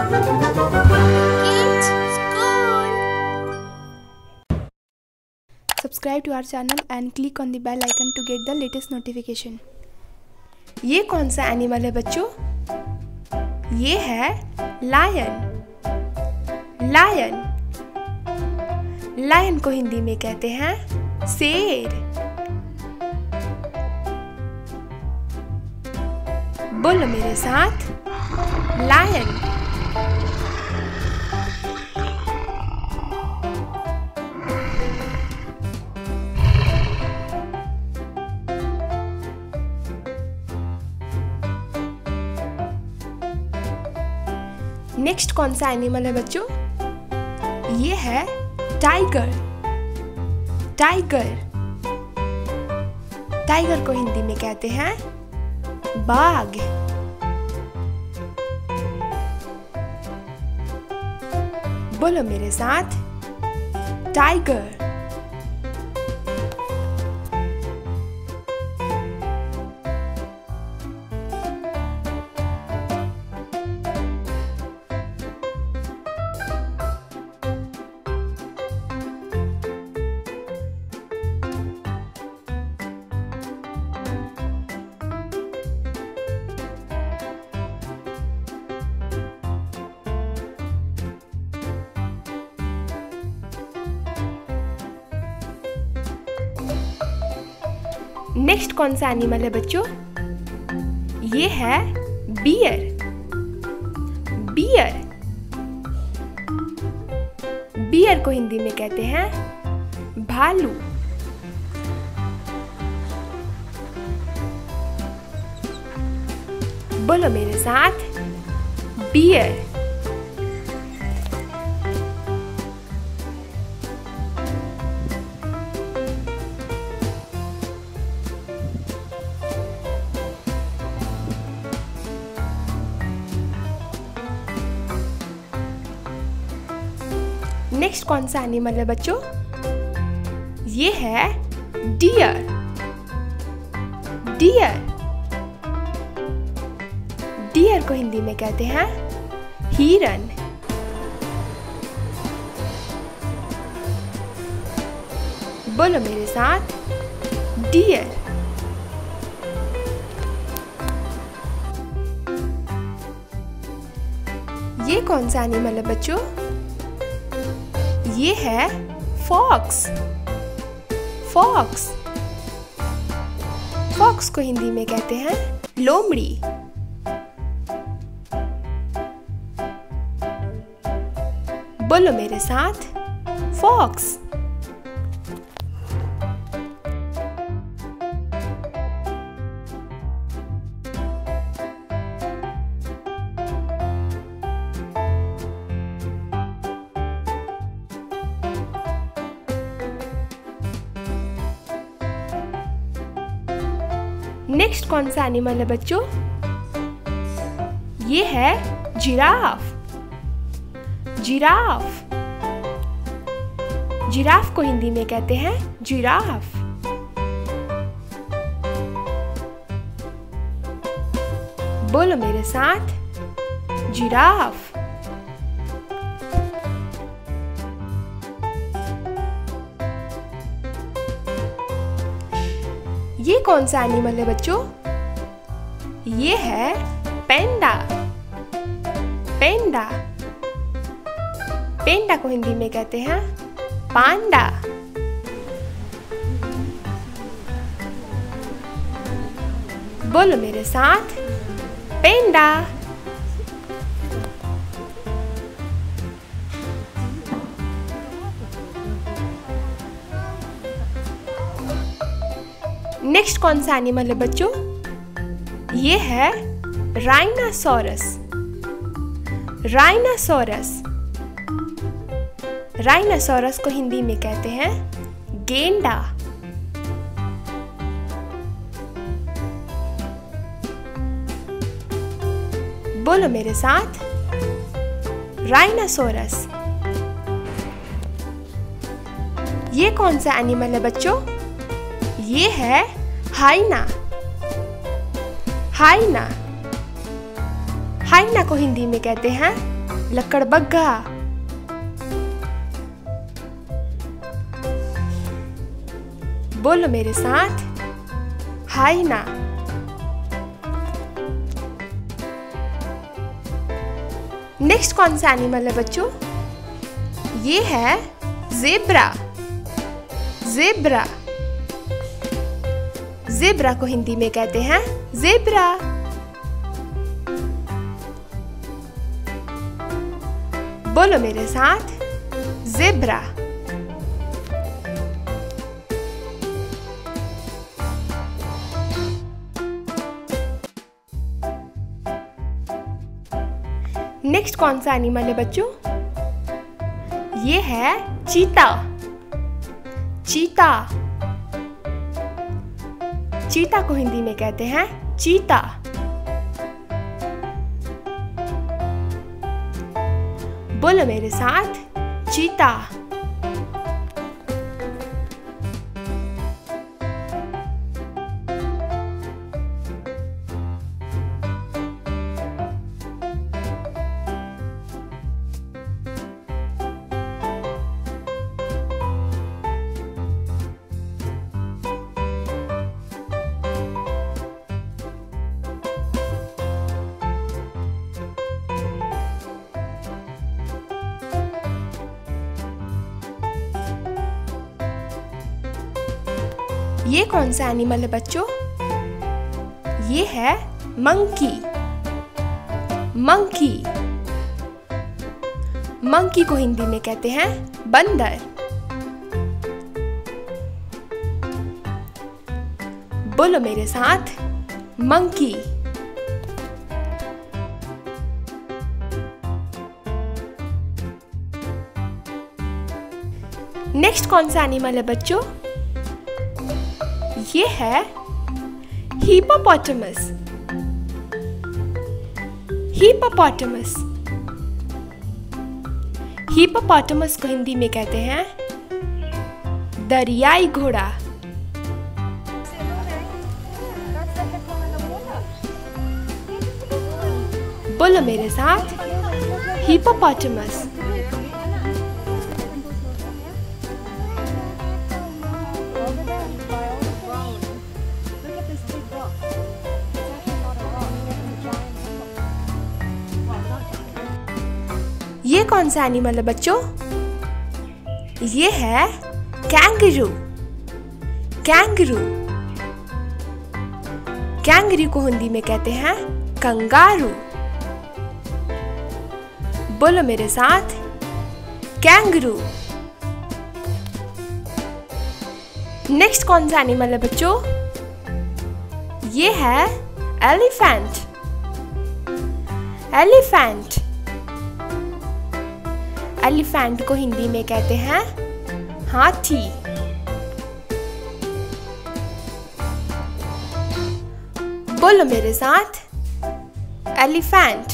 Kids School. Subscribe to our channel and click on the bell icon to get the latest notification. ये कौन सा animal है बच्चों? ये है लायन। लायन। लायन को हिंदी में कहते हैं शेर। बोलो मेरे साथ, लायन। नेक्स्ट कौन सा एनिमल है बच्चों? ये है टाइगर। टाइगर। टाइगर को हिंदी में कहते हैं बाघ। बोलो मेरे साथ, टाइगर। नेक्स्ट कौन सा एनिमल है बच्चों? ये है बियर। बियर। बियर को हिंदी में कहते हैं भालू। बोलो मेरे साथ, बियर। नेक्स्ट कौन सा एनिमल है बच्चों? ये है डियर। डियर। डियर को हिंदी में कहते हैं हिरन। बोलो मेरे साथ, डियर। ये कौन सा एनिमल है बच्चों? ये है फॉक्स। फॉक्स। फॉक्स को हिंदी में कहते हैं लोमड़ी। बोलो मेरे साथ, फॉक्स। नेक्स्ट कौन सा एनिमल है बच्चों? ये है जिराफ। जिराफ। जिराफ को हिंदी में कहते हैं जिराफ। बोलो मेरे साथ, जिराफ। ये कौन सा एनिमल है बच्चों? ये है पेंडा। पेंडा। पेंडा को हिंदी में कहते हैं पांडा। बोलो मेरे साथ, पेंडा। नेक्स्ट कौन सा एनिमल है बच्चों? ये है राइनासोरस। राइनासोरस। राइनासोरस को हिंदी में कहते हैं गेंडा। बोलो मेरे साथ, राइनासोरस। ये कौन सा एनिमल है बच्चों? ये है हाइना। हाइना। हाइना को हिंदी में कहते हैं लकड़बग्घा। बोलो मेरे साथ, हाइना। नेक्स्ट कौन सा एनिमल है बच्चों? ये है ज़ेब्रा। ज़ेब्रा, ज़ेब्रा को हिंदी में कहते हैं ज़ेब्रा। बोलो मेरे साथ, ज़ेब्रा। नेक्स्ट कौन सा एनिमल है बच्चों? ये है चीता। चीता, चीता को हिंदी में कहते हैं चीता। बोलो मेरे साथ, चीता। ये कौन सा एनिमल है बच्चों? ये है मंकी। मंकी, मंकी को हिंदी में कहते हैं बंदर। बोलो मेरे साथ, मंकी। नेक्स्ट कौन सा एनिमल है बच्चों? ये है हिप्पोपोटामस। हिप्पोपोटामस, हिप्पोपोटामस को हिंदी में कहते हैं दरियाई घोड़ा। बोलो मेरे साथ, हिप्पोपोटामस। ये कौन सा एनिमल है बच्चों? ये है कैंगरू। कैंगरू, कैंगरू को हिंदी में कहते हैं कंगारू। बोलो मेरे साथ, कैंगरू। नेक्स्ट कौन सा एनिमल है बच्चों? ये है एलिफेंट। एलिफेंट, एलिफेंट को हिंदी में कहते हैं हाथी। बोलो मेरे साथ, एलिफेंट।